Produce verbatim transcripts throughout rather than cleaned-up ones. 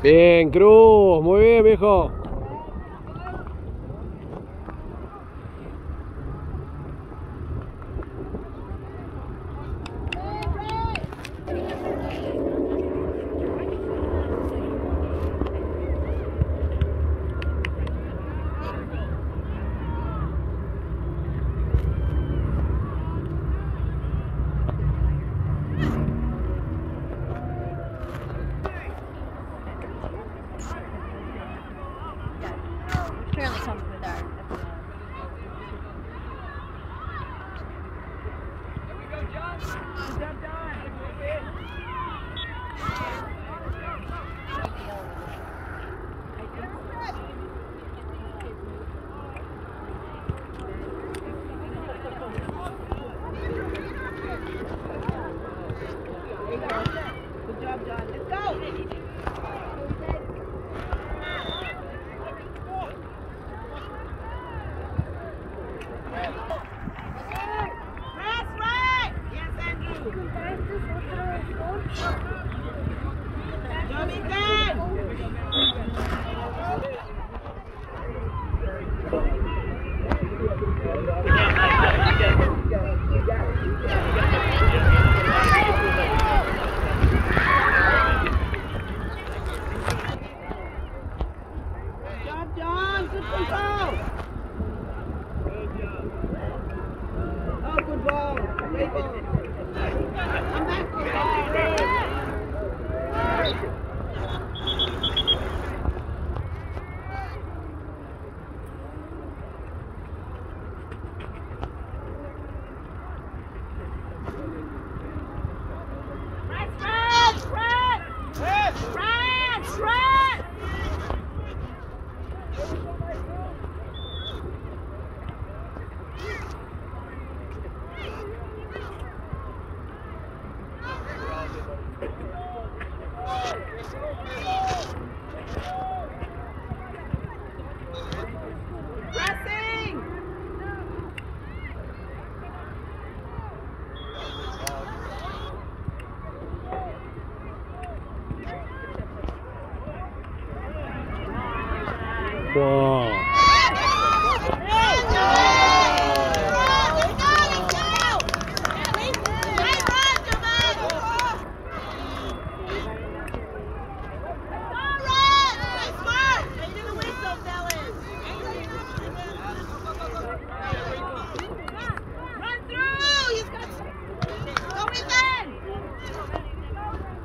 Bien, Cruz, muy bien, viejo. Apparently comes with our. There we go, John. Good job, John. Good job, John. Let's go. Wow.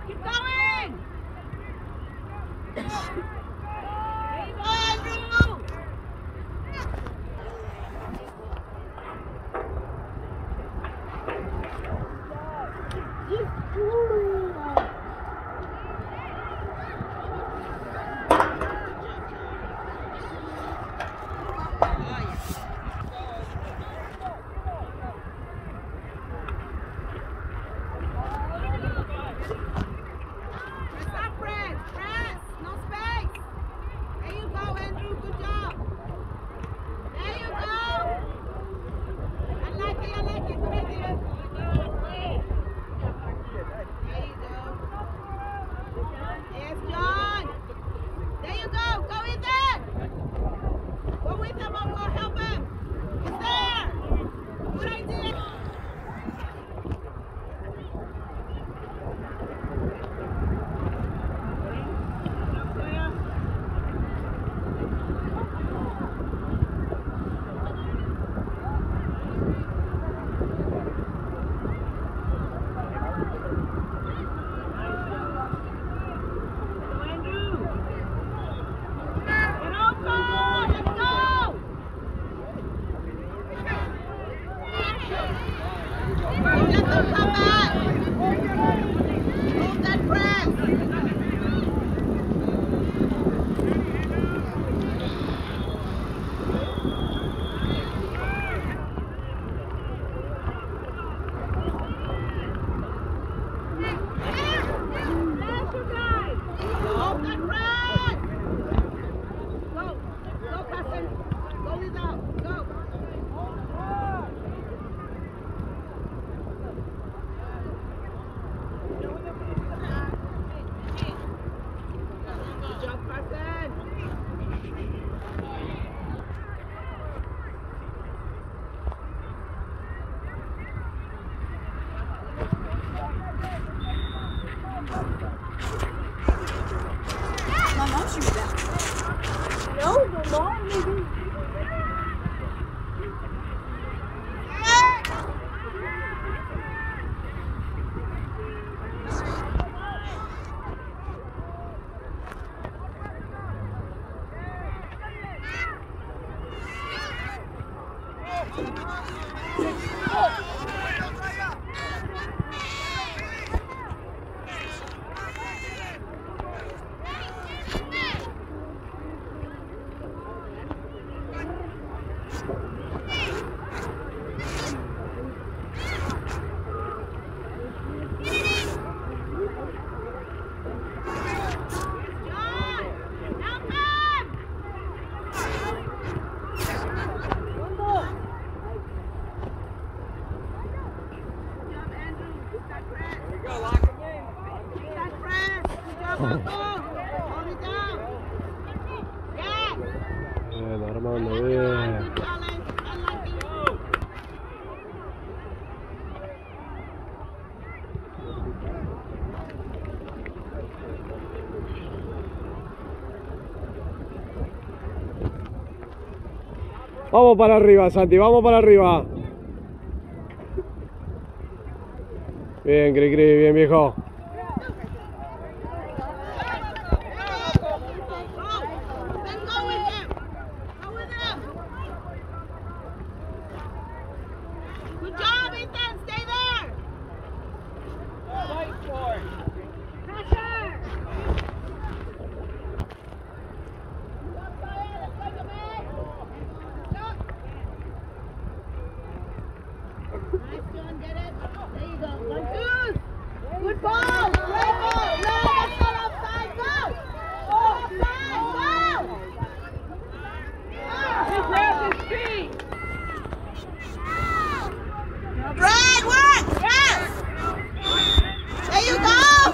Andrew! Bien, Armando, bien. Vamos para arriba, Santi, vamos para arriba. Bien, Cri Cri, bien viejo. Good job, Ethan. Stay there. Fight for it. Pressure. Nice, John. Get it. There you go. One, two. Good ball. Great ball. No, that's not offside. Go. Go offside. Go. He grabbed his feet. Brad, work! Yes! There you go!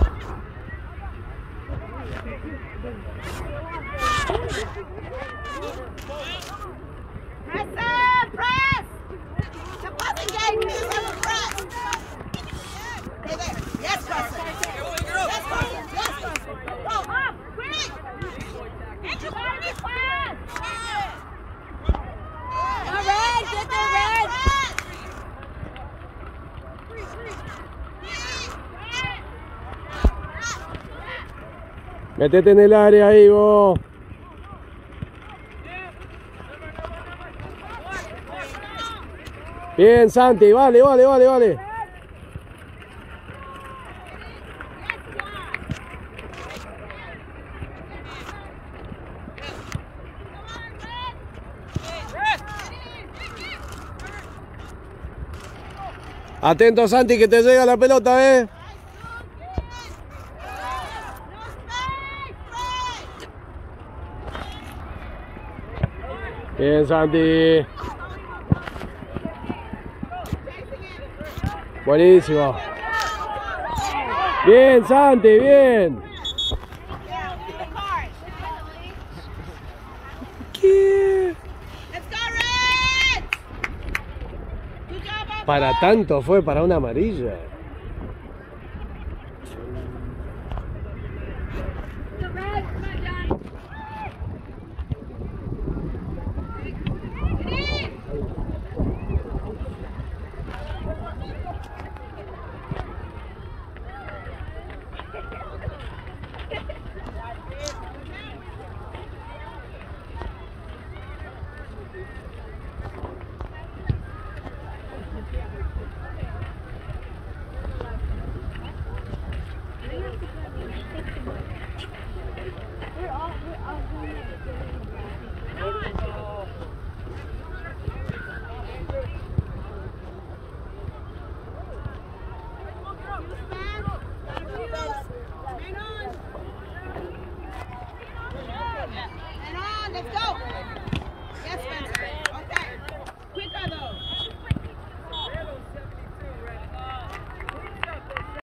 Press up! Press! The passing game, you just have a press! Stay there. Yes, Preston! Yes, Preston! Yes, Preston! Go up! Quick! Into the pass! All right, get there, Red! Métete en el área ahí, vos. Bien, Santi, vale, vale, vale, vale. Atento, Santi, que te llega la pelota, eh. Bien, Santi. Buenísimo. Bien, Santi, bien. ¿Qué? Para tanto fue para una amarilla.